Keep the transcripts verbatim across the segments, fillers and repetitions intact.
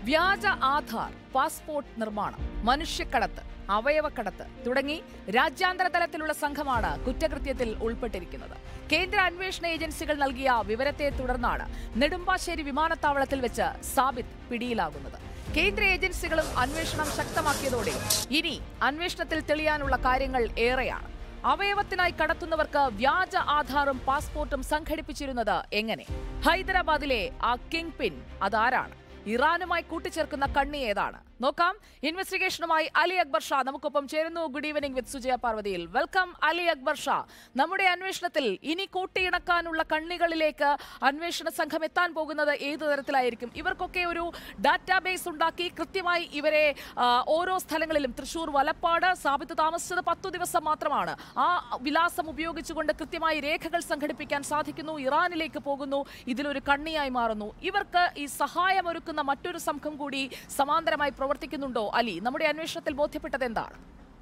വ്യാജ ആധാർ, പാസ്പോർട്ട് നിർമ്മാണം, മനുഷ്യക്കടത്ത്, അവയവക്കടത്ത് തുടങ്ങി രാജ്യാന്തര തലത്തിലുള്ള സംഘമാണ് കുറ്റകൃത്യത്തിൽ ഉൾപ്പെട്ടിരിക്കുന്നത്. കേന്ദ്ര അന്വേഷണ ഏജൻസികൾ നൽകിയ വിവരത്തെ തുടർന്നാണ് നെടുമ്പാശ്ശേരി വിമാനത്താവളത്തിൽ വെച്ച് സാബിത്ത് പിടിയിലാകുന്നത്. കേന്ദ്ര ഏജൻസികളും അന്വേഷണം ശക്തമാക്കിയതോടെ ഇനി അന്വേഷണത്തിൽ തെളിയാനുള്ള കാര്യങ്ങൾ ഏറെയാണ്. അവയവത്തിനായി കടത്തുന്നവർക്ക് വ്യാജ ആധാറും പാസ്പോർട്ടും സംഘടിപ്പിച്ചിരുന്നത് എങ്ങനെ? ഹൈദരാബാദിലെ ആ കിങ് പിൻ അതാരാണ്? ഇറാനുമായി കൂട്ടിച്ചേർക്കുന്ന കണ്ണി ഏതാണ്? നോക്കാം. ഇൻവെസ്റ്റിഗേഷനുമായി അലി അക്ബർ ഷാ നമുക്കൊപ്പം ചേരുന്നു. ഗുഡ് ഈവനിംഗ് വിത്ത് സുജയ പാർവതിയിൽ. വെൽക്കം അലി അക്ബർ ഷാ. നമ്മുടെ അന്വേഷണത്തിൽ ഇനി കൂട്ടിയിണക്കാനുള്ള കണ്ണികളിലേക്ക് അന്വേഷണ സംഘം എത്താൻ പോകുന്നത് ഏതു തരത്തിലായിരിക്കും? ഇവർക്കൊക്കെ ഒരു ഡാറ്റാബേസ് ഉണ്ടാക്കി കൃത്യമായി ഇവരെ ഓരോ സ്ഥലങ്ങളിലും, തൃശൂർ വലപ്പാട് സാബിത്ത് താമസിച്ചത് പത്തു ദിവസം മാത്രമാണ്, ആ വിലാസം ഉപയോഗിച്ചുകൊണ്ട് കൃത്യമായി രേഖകൾ സംഘടിപ്പിക്കാൻ സാധിക്കുന്നു. ഇറാനിലേക്ക് പോകുന്നു, ഇതിലൊരു കണ്ണിയായി മാറുന്നു. ഇവർക്ക് ഈ സഹായമൊരുക്കുന്ന മറ്റൊരു സംഘം കൂടി സമാന്തരമായി പ്രവർത്തിക്കുന്നുണ്ടോ? അലി, നമ്മുടെ അന്വേഷണത്തിൽ ബോധ്യപ്പെട്ടത് എന്താണ്?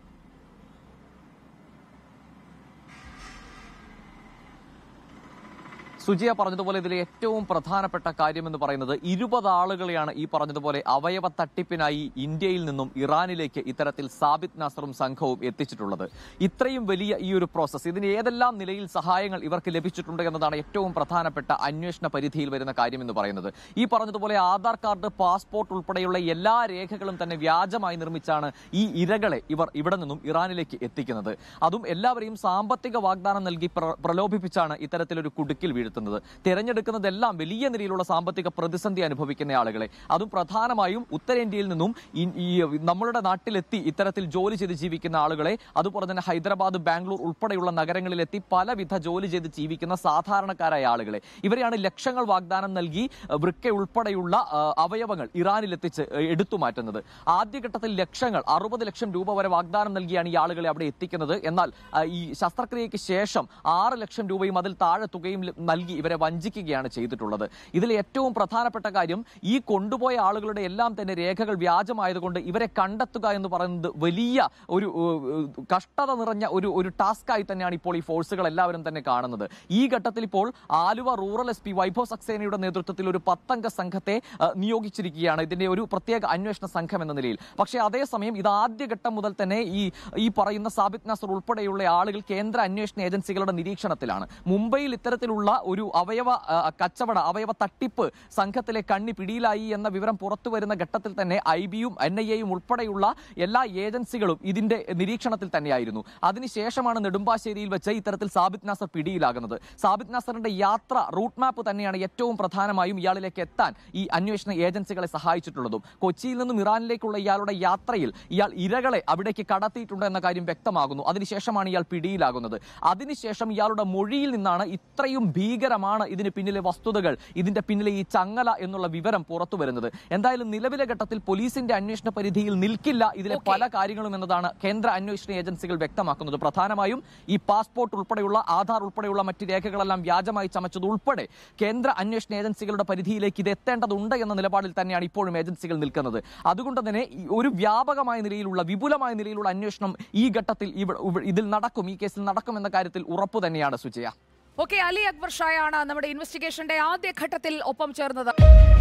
സുജിയ പറഞ്ഞതുപോലെ ഇതിലെ ഏറ്റവും പ്രധാനപ്പെട്ട കാര്യം എന്ന് പറയുന്നത് ഇരുപത് ആളുകളെയാണ് ഈ പറഞ്ഞതുപോലെ അവയവ തട്ടിപ്പിനായി ഇന്ത്യയിൽ നിന്നും ഇറാനിലേക്ക് ഇത്തരത്തിൽ സാബിത്ത് നാസറും സംഘവും എത്തിച്ചിട്ടുള്ളത്. ഇത്രയും വലിയ ഈ ഒരു പ്രോസസ്, ഇതിന് ഏതെല്ലാം നിലയിൽ സഹായങ്ങൾ ഇവർക്ക് ലഭിച്ചിട്ടുണ്ട് എന്നതാണ് ഏറ്റവും പ്രധാനപ്പെട്ട അന്വേഷണ പരിധിയിൽ വരുന്ന കാര്യം എന്ന് പറയുന്നത്. ഈ പറഞ്ഞതുപോലെ ആധാർ കാർഡ്, പാസ്പോർട്ട് ഉൾപ്പെടെയുള്ള എല്ലാ രേഖകളും തന്നെ വ്യാജമായി നിർമ്മിച്ചാണ് ഈ ഇരകളെ ഇവർ ഇവിടെ നിന്നും ഇറാനിലേക്ക് എത്തിക്കുന്നത്. അതും എല്ലാവരെയും സാമ്പത്തിക വാഗ്ദാനം നൽകി പ്രലോഭിപ്പിച്ചാണ് ഇത്തരത്തിലൊരു കുടുക്കിൽ വീഴുന്നത്. തിരഞ്ഞെടുക്കുന്നതെല്ലാം വലിയ നിലയിലുള്ള സാമ്പത്തിക പ്രതിസന്ധി അനുഭവിക്കുന്ന ആളുകളെ, അതും പ്രധാനമായും ഉത്തരേന്ത്യയിൽ നിന്നും ഈ നമ്മളുടെ നാട്ടിലെത്തി ഇത്തരത്തിൽ ജോലി ചെയ്ത് ജീവിക്കുന്ന ആളുകളെ, അതുപോലെ തന്നെ ഹൈദരാബാദ്, ബാംഗ്ലൂർ ഉൾപ്പെടെയുള്ള നഗരങ്ങളിലെത്തി പലവിധ ജോലി ചെയ്ത് ജീവിക്കുന്ന സാധാരണക്കാരായ ആളുകളെ, ഇവരെയാണ് ലക്ഷങ്ങൾ വാഗ്ദാനം നൽകി വൃക്ക ഉൾപ്പെടെയുള്ള അവയവങ്ങൾ ഇറാനിലെത്തിച്ച് എടുത്തു മാറ്റുന്നത്. ആദ്യഘട്ടത്തിൽ ലക്ഷങ്ങൾ, അറുപത് ലക്ഷം രൂപ വരെ വാഗ്ദാനം നൽകിയാണ് ഈ ആളുകളെ അവിടെ എത്തിക്കുന്നത്. എന്നാൽ ഈ ശസ്ത്രക്രിയയ്ക്ക് ശേഷം ആറ് ലക്ഷം രൂപയും അതിൽ താഴെ തുകയും നൽകി ഇവരെ വഞ്ചിക്കുകയാണ് ചെയ്തിട്ടുള്ളത്. ഇതിലെ ഏറ്റവും പ്രധാനപ്പെട്ട കാര്യം, ഈ കൊണ്ടുപോയ ആളുകളുടെ എല്ലാം തന്നെ രേഖകൾ വ്യാജമായതുകൊണ്ട് ഇവരെ കണ്ടെത്തുക എന്ന് പറയുന്നത് വലിയ ഒരു കഷ്ടത നിറഞ്ഞ ഒരു ഒരു ടാസ്കായി തന്നെയാണ് ഇപ്പോൾ ഈ ഫോഴ്സുകൾ എല്ലാവരും തന്നെ കാണുന്നത്. ഈ ഘട്ടത്തിൽ ഇപ്പോൾ Aluva rural S P Vaibhav സക്സേനയുടെ നേതൃത്വത്തിൽ ഒരു പത്തംഗ സംഘത്തെ നിയോഗിച്ചിരിക്കുകയാണ്, ഇതിന്റെ ഒരു പ്രത്യേക അന്വേഷണ സംഘം എന്ന നിലയിൽ. പക്ഷേ അതേസമയം ഇത് ആദ്യഘട്ടം മുതൽ തന്നെ ഈ ഈ പറയുന്ന സാബിത്ത് നാസർ ഉൾപ്പെടെയുള്ള ആളുകൾ കേന്ദ്ര അന്വേഷണ ഏജൻസികളുടെ നിരീക്ഷണത്തിലാണ്. മുംബൈയിൽ ഇത്തരത്തിലുള്ള ഒരു അവയവ കച്ചവട, അവയവ തട്ടിപ്പ് സംഘത്തിലെ കണ്ണി പിടിയിലായി എന്ന വിവരം പുറത്തു വരുന്ന ഘട്ടത്തിൽ തന്നെ ഐ ബിയും എൻ ഐ എയും ഉൾപ്പെടെയുള്ള എല്ലാ ഏജൻസികളും ഇതിന്റെ നിരീക്ഷണത്തിൽ തന്നെയായിരുന്നു. അതിനുശേഷമാണ് നെടുമ്പാശ്ശേരിയിൽ വെച്ച് ഇത്തരത്തിൽ സാബിത്ത് നാസർ പിടിയിലാകുന്നത്. സാബിത്ത് നാസറിന്റെ യാത്ര, റൂട്ട് മാപ്പ് തന്നെയാണ് ഏറ്റവും പ്രധാനമായും ഇയാളിലേക്ക് എത്താൻ ഈ അന്വേഷണ ഏജൻസികളെ സഹായിച്ചിട്ടുള്ളതും. കൊച്ചിയിൽ നിന്നും ഇറാനിലേക്കുള്ള ഇയാളുടെ യാത്രയിൽ ഇയാൾ ഇരകളെ അവിടേക്ക് കടത്തിയിട്ടുണ്ട് എന്ന കാര്യം വ്യക്തമാകുന്നു. അതിനുശേഷമാണ് ഇയാൾ പിടിയിലാകുന്നത്. അതിനുശേഷം ഇയാളുടെ മൊഴിയിൽ നിന്നാണ് ഇത്രയും ഭീകരമാണ് ഇതിന് പിന്നിലെ വസ്തുതകൾ, ഇതിന്റെ പിന്നിലെ ഈ ചങ്ങല എന്നുള്ള വിവരം പുറത്തു വരുന്നത്. എന്തായാലും നിലവിലെ ഘട്ടത്തിൽ പോലീസിന്റെ അന്വേഷണ പരിധിയിൽ നിൽക്കില്ല ഇതിലെ പല കാര്യങ്ങളും എന്നതാണ് കേന്ദ്ര അന്വേഷണ ഏജൻസികൾ വ്യക്തമാക്കുന്നത്. പ്രധാനമായും ഈ പാസ്പോർട്ട് ഉൾപ്പെടെയുള്ള, ആധാർ ഉൾപ്പെടെയുള്ള മറ്റ് രേഖകളെല്ലാം വ്യാജമായി ചമച്ചത് ഉൾപ്പെടെ കേന്ദ്ര അന്വേഷണ ഏജൻസികളുടെ പരിധിയിലേക്ക് ഇത് എത്തേണ്ടതുണ്ട് എന്ന നിലപാടിൽ തന്നെയാണ് ഇപ്പോഴും ഏജൻസികൾ നിൽക്കുന്നത്. അതുകൊണ്ട് തന്നെ ഒരു വ്യാപകമായ നിലയിലുള്ള, വിപുലമായ നിലയിലുള്ള അന്വേഷണം ഈ ഘട്ടത്തിൽ ഇതിൽ നടക്കും, ഈ കേസിൽ നടക്കും എന്ന കാര്യത്തിൽ ഉറപ്പു തന്നെയാണ് സുജയ. ഓക്കെ, അലി അക്ബർ ഷായാണ് നമ്മുടെ ഇൻവെസ്റ്റിഗേഷന്റെ ആദ്യ ഘട്ടത്തിൽ ഒപ്പം ചേർന്നത്.